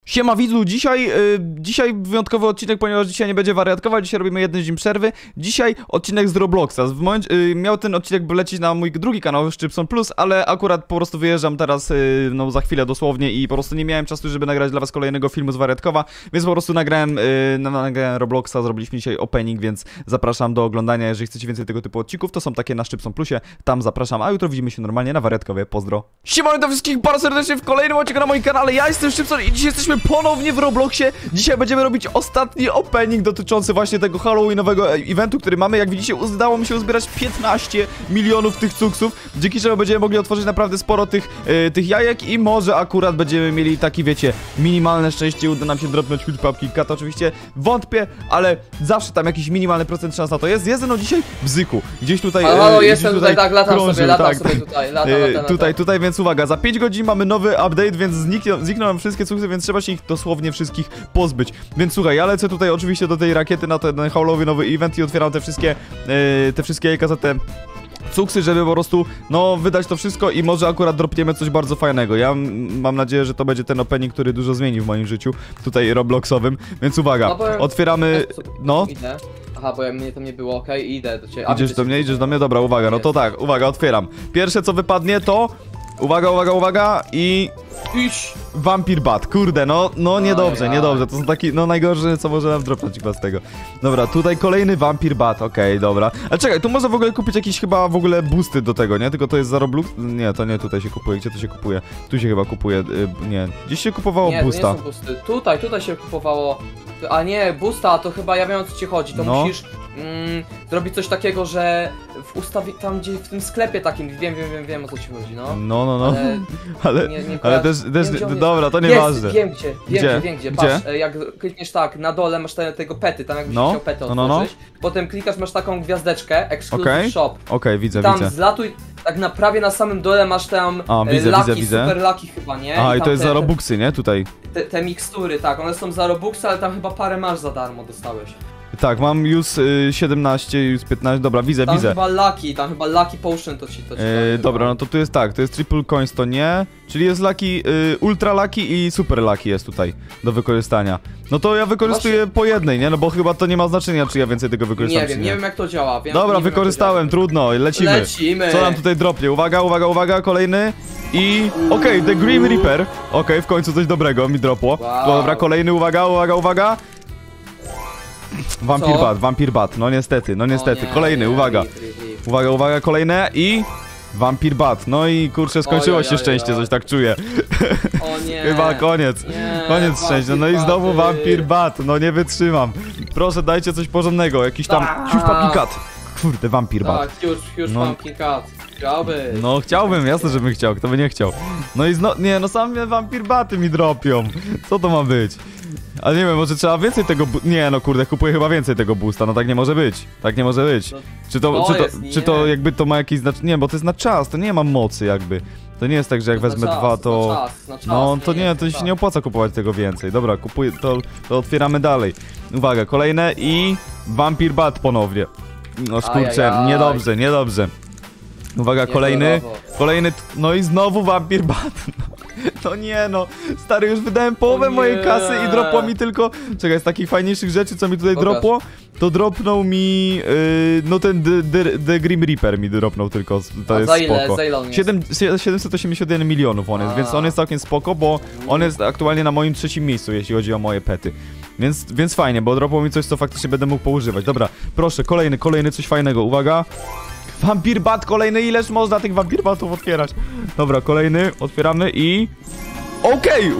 Siema widzu, dzisiaj wyjątkowy odcinek, ponieważ dzisiaj nie będzie wariatkować, dzisiaj robimy jeden dzień przerwy. Dzisiaj odcinek z Robloxa. Miał ten odcinek lecieć na mój drugi kanał, Szczypson Plus, ale akurat po prostu wyjeżdżam teraz, no za chwilę dosłownie i po prostu nie miałem czasu, żeby nagrać dla was kolejnego filmu z wariatkowa, więc po prostu nagrałem Robloxa, zrobiliśmy dzisiaj opening, więc zapraszam do oglądania, jeżeli chcecie więcej tego typu odcinków, to są takie na Szczypson Plusie, tam zapraszam, a jutro widzimy się normalnie na wariatkowie, pozdro. Siema do wszystkich bardzo serdecznie w kolejnym odcinku na moim kanale, ja jestem Szczypson i dzisiaj jesteśmy ponownie w Robloxie. Dzisiaj będziemy robić ostatni opening dotyczący właśnie tego halloweenowego eventu, który mamy. Jak widzicie, udało mi się uzbierać 15 milionów tych cuksów, dzięki czemu będziemy mogli otworzyć naprawdę sporo tych jajek i może akurat będziemy mieli taki, wiecie, minimalne szczęście, uda nam się dropnąć Huge Pumpkin Cat. Oczywiście wątpię, ale zawsze tam jakiś minimalny procent szans na to jest. Jest no dzisiaj w Bzyku, gdzieś tutaj. Halo, jestem tutaj, tak, latam sobie tutaj, więc uwaga, za 5 godzin mamy nowy update, więc znikną nam wszystkie cuksy, więc trzeba się ich dosłownie wszystkich pozbyć. Więc słuchaj, ja lecę tutaj oczywiście do tej rakiety na ten halloweenowy event i otwieram te wszystkie jajka za te cuksy, żeby po prostu, no, wydać to wszystko i może akurat dropniemy coś bardzo fajnego. Ja mam nadzieję, że to będzie ten opening, który dużo zmieni w moim życiu, tutaj robloxowym, więc uwaga, otwieramy, no. Idę. Aha, bo mnie tam nie było, okej, idę do ciebie. Idziesz do mnie? Dobra, uwaga, no to tak, uwaga, otwieram. Pierwsze co wypadnie to, uwaga i... Vampire Bat, kurde, no niedobrze, to są taki, no najgorsze, co może nam dropnąć chyba z tego. Dobra, tutaj kolejny Vampire Bat, okej, dobra. Ale czekaj, tu można w ogóle kupić jakieś chyba w ogóle boosty do tego, nie? Tylko to jest za Roblox? Nie, to nie tutaj się kupuje, gdzie to się kupuje? Tu się chyba kupuje, nie, gdzieś się kupowało boosta. Nie, to nie są boosty, tutaj się kupowało, a nie, boosta, to chyba ja wiem, o co ci chodzi, to musisz zrobić coś takiego, że tam gdzie w tym sklepie takim, wiem o co ci chodzi, no. No. Ale też dobra, to nieważne. Wiem gdzie, patrz, jak klikniesz tak, na dole masz tego pety, tam jakbyś chciał pety otworzyć, potem klikasz, masz taką gwiazdeczkę, Exclusive Shop. Okej, widzę. Tam zlatuj, tak prawie na samym dole masz tam Lucky, Super Lucky chyba, nie? I to jest za Robuxy, nie? Tutaj. Te mikstury, tak, one są za Robuxy, ale tam chyba parę masz za darmo, dostałeś. Tak, mam już 17, już 15, dobra, widzę. Tam chyba Lucky Potion to ci dobra, no to tu jest tak, to jest Triple Coins, to nie. Czyli jest Lucky, Ultra Lucky i Super Lucky jest tutaj do wykorzystania. No to ja wykorzystuję po jednej, nie? No bo chyba to nie ma znaczenia, czy ja więcej tego wykorzystam. Nie wiem jak to działa. Dobra, wykorzystałem, trudno, lecimy. Co nam tutaj dropnie? Uwaga, kolejny. I okej, The Grim Reaper. Okej, w końcu coś dobrego mi dropło. Wow. Dobra, kolejny, uwaga. Vampire Bat, no niestety, kolejny, uwaga, kolejne i... Vampire Bat, no i kurczę, skończyło się szczęście, coś tak czuję. O nie. Chyba koniec szczęścia, no i znowu Vampire Bat, no nie wytrzymam. Proszę, dajcie coś porządnego, jakiś tam Huge Pumpkin Cat. Kurde, Vampire Bat. Tak, Huge Pumpkin Cat. Chciałbyś. No chciałbym, jasne, żebym chciał, kto by nie chciał. No i same Vampire Baty mi dropią. Co to ma być? Ale nie wiem, może trzeba więcej tego nie, no kurde, kupuję chyba więcej tego boosta, no tak nie może być. No, czy to jakby to ma jakieś znaczenie? Nie, bo to jest na czas, to nie ma mocy jakby. To nie jest tak, że jak wezmę dwa, to... Na czas, no to się nie opłaca kupować tego więcej. Dobra, kupuję, to otwieramy dalej. Uwaga, kolejne i... Vampire Bat ponownie. No kurczę, niedobrze. Uwaga, kolejny, no i znowu Vampire Bat. No nie no, stary, już wydałem połowę mojej kasy i dropło mi tylko... Czekaj, z takich fajniejszych rzeczy, co mi tutaj dropło, to dropnął mi... no ten The Grim Reaper mi dropnął tylko, to jest spoko. 781 milionów on jest, więc on jest całkiem spoko, bo on jest aktualnie na moim 3. miejscu, jeśli chodzi o moje pety. Więc fajnie, bo dropło mi coś, co faktycznie będę mógł poużywać. Dobra, proszę, kolejny coś fajnego, uwaga. Vampire Bat kolejny, ileż można tych Vampire Batów otwierać? Dobra, kolejny, otwieramy i... Okej!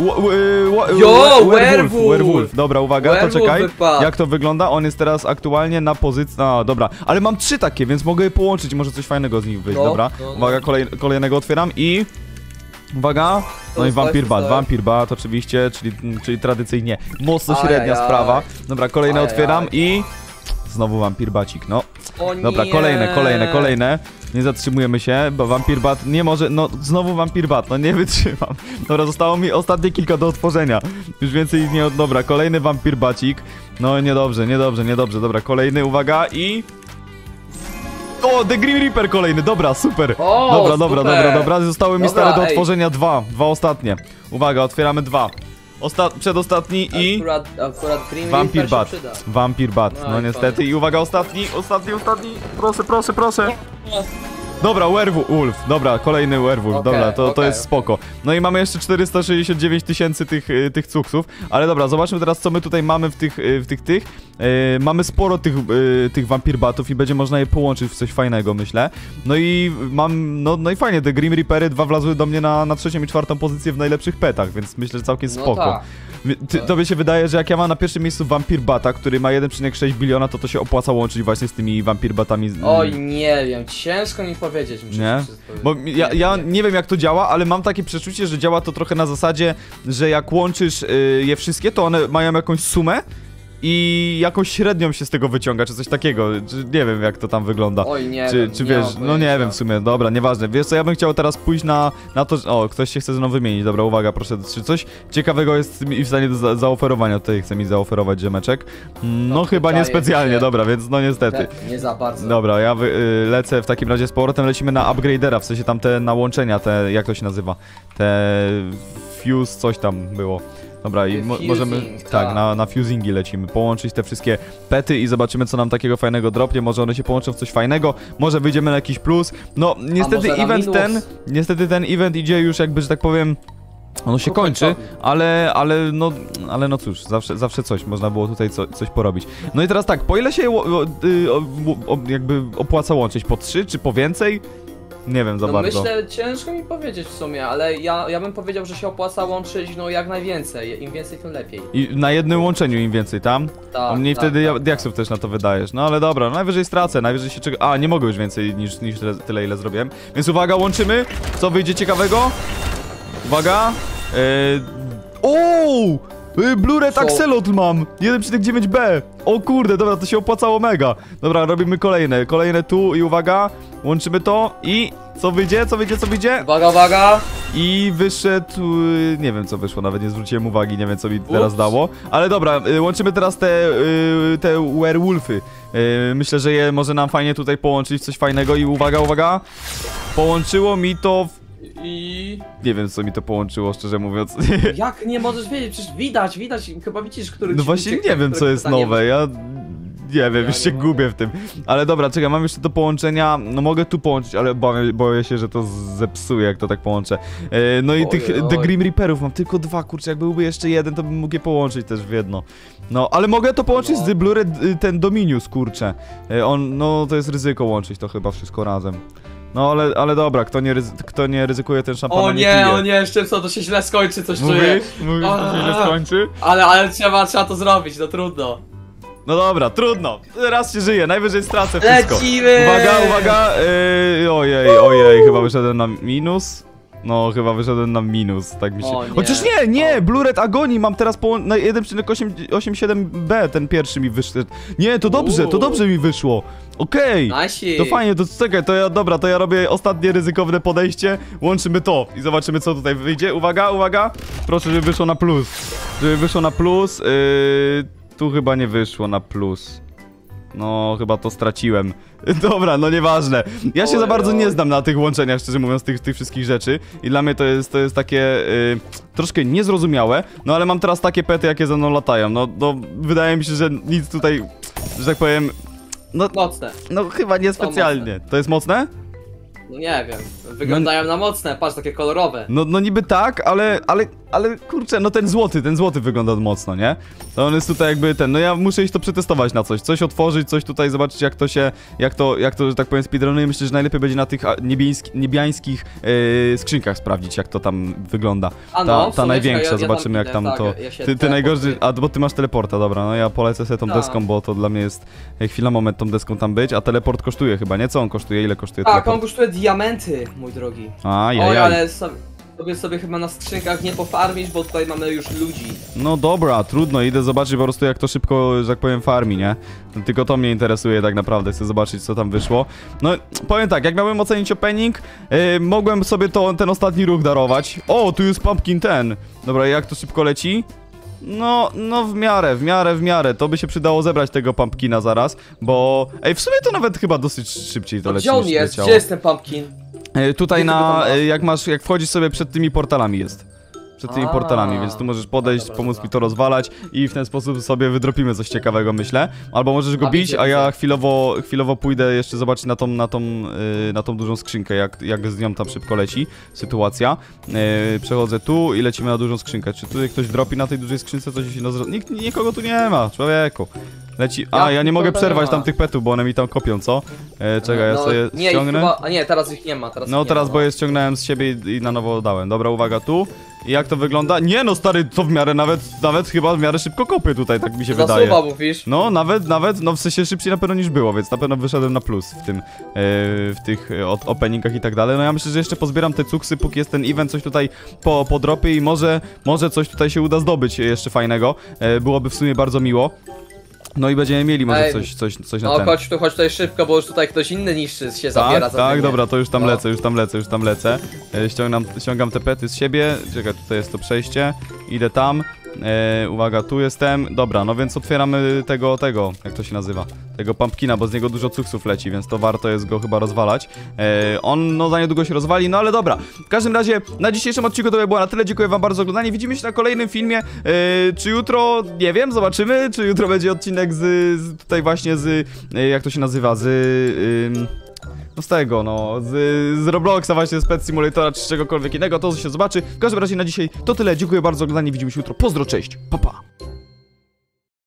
Werewolf. Dobra, uwaga, to czekaj. Jak to wygląda? On jest teraz aktualnie na pozycji... A, dobra, ale mam 3 takie, więc mogę je połączyć, może coś fajnego z nich wyjść, dobra. Uwaga, kolejnego otwieram i... Uwaga, no i Vampire Bat oczywiście, czyli tradycyjnie mocno średnia sprawa. Dobra, kolejne otwieram i... Znowu Vampire Bacik, no. Dobra, kolejne. Nie zatrzymujemy się, bo Vampire Bat nie może... No, znowu Vampire Bat, no nie wytrzymam. Dobra, zostało mi ostatnie kilka do otworzenia. Już więcej nie... Dobra, kolejny Vampire Bacik. No, niedobrze. Dobra, kolejny, uwaga i... O, The Grim Reaper kolejny, dobra, super. Dobra. Zostały mi stare do otworzenia dwa ostatnie. Uwaga, otwieramy 2. Przedostatni i... Akurat Green Vampir Reaper się Bat. przyda. Vampir Bat, No no i niestety. koniec. I uwaga, ostatni. Proszę. Dobra, Werewolf, dobra, kolejny Werewolf, Okej, dobra, to okej. jest spoko. No i mamy jeszcze 469 tysięcy tych cuksów, ale dobra, zobaczmy teraz, co my tutaj mamy w tych. Mamy sporo tych Vampir Batów i będzie można je połączyć w coś fajnego, myślę. No i no i fajnie, te Grim Reapery 2 wlazły do mnie na 3. i 4. pozycję w najlepszych petach, więc myślę, że całkiem No spoko. tak. Tobie się wydaje, że jak ja mam na pierwszym miejscu Vampir Bata, który ma 1,6 biliona, to się opłaca łączyć właśnie z tymi Vampir Batami. Oj, nie wiem, ciężko mi powiedzieć. Muszę Nie? Bo ja nie wiem jak to działa, ale mam takie przeczucie, że działa to trochę na zasadzie, że jak łączysz je wszystkie, to one mają jakąś sumę i jakąś średnią się z tego wyciąga, czy coś takiego. Nie wiem jak to tam wygląda. Oj, nie Czy wiem, wiesz, mam no nie pojęcia. wiem w sumie, dobra, nieważne. Wiesz co, ja bym chciał teraz pójść na to, że... O, ktoś się chce ze mną wymienić, dobra, uwaga, proszę, czy coś ciekawego jest mi w stanie do zaoferowania, tutaj chce mi zaoferować ziomeczek. No No, chyba wydaje niespecjalnie, mi się. dobra, więc no niestety. Nie za bardzo. Dobra, ja lecę w takim razie z powrotem, lecimy na upgradera, w sensie tam te nałączenia, jak to się nazywa? Te... Fuse, coś tam było. Dobra, i Fusing, możemy, tak, na fusingi lecimy, połączyć te wszystkie pety i zobaczymy co nam takiego fajnego dropnie, może one się połączą w coś fajnego, może wyjdziemy na jakiś plus. No, niestety może na minus? niestety ten event idzie już jakby, że tak powiem, ono się kończy, ale no cóż, zawsze coś, można było tutaj coś porobić. No i teraz tak, po ile się jakby opłaca łączyć? Po 3 czy po więcej? Nie wiem za No bardzo. myślę, ciężko mi powiedzieć w sumie, ale ja bym powiedział, że się opłaca łączyć no jak najwięcej, im więcej tym lepiej. I na jednym łączeniu im więcej, tam? Tak, A mniej tak, wtedy tak, diaksów też na to wydajesz. No ale dobra, no najwyżej stracę, najwyżej się czego... A, nie mogę już więcej niż tyle ile zrobiłem. Więc uwaga, łączymy. Co wyjdzie ciekawego? Uwaga. Ooo! Blue Red Co? Axolotl mam! 1,9B! O kurde, dobra, to się opłacało mega. Dobra, robimy kolejne tu i uwaga, łączymy to i... Co wyjdzie? Uwaga! I wyszedł... nie wiem co wyszło, nawet nie zwróciłem uwagi, nie wiem co mi teraz dało. Ale dobra, łączymy teraz te werewolfy. Myślę, że je może nam fajnie tutaj połączyć w coś fajnego i uwaga. Połączyło mi to... I... Nie wiem co mi to połączyło, szczerze mówiąc. Jak nie możesz wiedzieć? Przecież widać, chyba widzisz, który No ci właśnie uciekł, nie wiem co którego jest pytanie nowe, ja... Nie wiem, Ja już się nie gubię w tym. Ale dobra, czekaj, mam jeszcze do połączenia. No mogę tu połączyć, ale boję się, że to zepsuję, jak to tak połączę. No i tych Ojej. The Grim Reaperów mam tylko 2, kurczę, jakby byłby jeszcze jeden, to bym mógł je połączyć też w jedno. No, ale mogę to połączyć No. z Blue Red, ten Dominius, kurczę. No to jest ryzyko łączyć to chyba wszystko razem. No ale dobra, kto nie ryzykuje, ten szampana O nie nie, pije. o nie, jeszcze co, to się źle skończy, coś czuję. Mówisz, to się źle skończy? Ale trzeba to zrobić, no trudno. No dobra, trudno. Raz się żyje, najwyżej stracę wszystko. Lecimy! Uwaga, ojej, chyba wyszedłem na minus. No, chyba wyszedłem na minus, tak mi się... O nie. Chociaż nie, Blue Red Agony mam teraz na 1,87B, ten pierwszy mi wyszedł. Nie, to dobrze mi wyszło. Okej. Nasi. To fajnie, to czekaj, to ja robię ostatnie ryzykowne podejście, łączymy to i zobaczymy co tutaj wyjdzie. Uwaga, proszę, żeby wyszło na plus. Tu chyba nie wyszło na plus. No, chyba to straciłem. Dobra, no nieważne. Ja się za bardzo nie znam na tych łączeniach, szczerze mówiąc, tych wszystkich rzeczy. I dla mnie to jest takie troszkę niezrozumiałe. No ale mam teraz takie pety, jakie ze mną latają. No wydaje mi się, że nic tutaj, że tak powiem... Mocne. No chyba niespecjalnie. To jest mocne? No nie wiem, wyglądają na mocne, patrz, takie kolorowe. No niby tak, ale kurczę, no ten złoty wygląda mocno, nie? To on jest tutaj jakby no ja muszę iść to przetestować na coś otworzyć, coś tutaj zobaczyć jak to, że tak powiem, speedrunuje. Myślę, że najlepiej będzie na tych niebiańskich skrzynkach sprawdzić, jak to tam wygląda. A no, Ta w sumie, największa, czekaj, zobaczymy tam jak tam idę, to... tak, ja się Ty najgorzej, teleportuję. bo ty masz teleporta, dobra, no ja polecę sobie tą Tak. deską, bo to dla mnie jest moment tą deską tam być, a teleport kosztuje chyba, nie? Co on kosztuje? Ile kosztuje Tak, teleport? on kosztuje diamenty, mój drogi. Oj, Ajajaj. ale sobie chyba na skrzynkach nie pofarmisz, bo tutaj mamy już ludzi. No dobra, trudno, idę zobaczyć po prostu jak to szybko, że tak powiem, farmi, nie? Tylko to mnie interesuje tak naprawdę, chcę zobaczyć co tam wyszło. No, powiem tak, jak miałem ocenić opening, mogłem sobie ten ostatni ruch darować. O, tu jest pumpkin ten. Dobra, jak to szybko leci? No w miarę, to by się przydało zebrać tego pumpkina zaraz, bo... Ej, w sumie to nawet chyba dosyć szybciej to No, leci gdzie on niż jest? leciało. Gdzie jest ten pumpkin? Tutaj Gdzie ty go tam masz? jak wchodzisz sobie przed tymi portalami jest. przed tymi portalami, więc tu możesz podejść, dobra, pomóc dobra. mi to rozwalać i w ten sposób sobie wydropimy coś ciekawego, myślę. Albo możesz go bić, widzę, a ja widzę. chwilowo pójdę jeszcze zobaczyć na tą dużą skrzynkę, jak z nią tam szybko leci sytuacja. Przechodzę tu i lecimy na dużą skrzynkę. Czy tu ktoś dropi na tej dużej skrzynce coś? Nikogo tu nie ma, człowieku. Leci. A, ja nie mogę przerwać tam tych petów, bo one mi tam kopią, co? Czekaj, ja sobie nie, ściągnę. Chyba, a nie, teraz ich nie ma. Teraz bo je ściągnąłem z siebie i na nowo dałem. Dobra, uwaga tu. I jak to wygląda? Nie no, stary, to w miarę nawet chyba w miarę szybko kopy tutaj, tak mi się wydaje. Zasuwa, mówisz? No, nawet, no w sensie szybciej na pewno niż było, więc na pewno wyszedłem na plus w tych openingach i tak dalej. No ja myślę, że jeszcze pozbieram te cuksy, póki jest ten event, coś tutaj po dropie i może coś tutaj się uda zdobyć jeszcze fajnego. Byłoby w sumie bardzo miło. No i będziemy mieli może coś na ten. No chodź tutaj szybko, bo już tutaj ktoś inny niższy się zabiera za Tak, mnie. dobra, to już tam lecę. Ściągam te pety z siebie. Czekaj, tutaj jest to przejście. Idę tam. Uwaga, tu jestem. Dobra, no więc otwieramy tego, jak to się nazywa? Tego pumpkina, bo z niego dużo cuksów leci, więc to warto jest go chyba rozwalać. On, no za niedługo się rozwali, no ale dobra. W każdym razie, na dzisiejszym odcinku to by było na tyle. Dziękuję wam bardzo za oglądanie. Widzimy się na kolejnym filmie. Czy jutro, nie wiem, zobaczymy. Czy jutro będzie odcinek tutaj właśnie jak to się nazywa? No z tego, no, z Robloxa właśnie, z Pet Simulatora czy czegokolwiek innego, to się zobaczy. W każdym razie na dzisiaj to tyle. Dziękuję bardzo za oglądanie. Widzimy się jutro. Pozdro, cześć, pa pa.